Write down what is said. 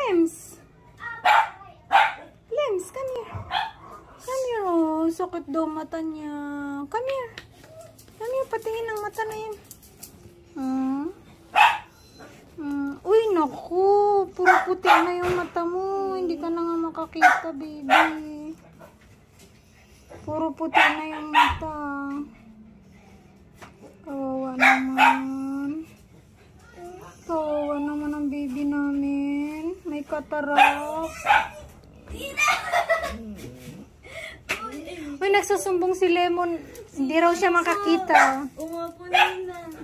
Lems. Lems, come here. Come here, oh. Sakit daw mata niya. Come here. Come here, patingin ang mata na yan. Uy, naku. Puro puti na yung mata mo. Hindi ka na nga makakita, baby. Puro puti na yung mata. Kawawa naman. Kawawa naman ang baby namin. May katarak. Uy, nagsusumbong si Lemon. Hindi raw siya makakita. Umapo na.